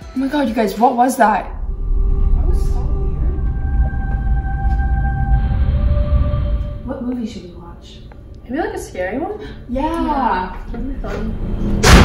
Oh my god, you guys, what was that? That was so weird. What movie should we watch? Maybe like a scary one? Yeah. That'd be fun.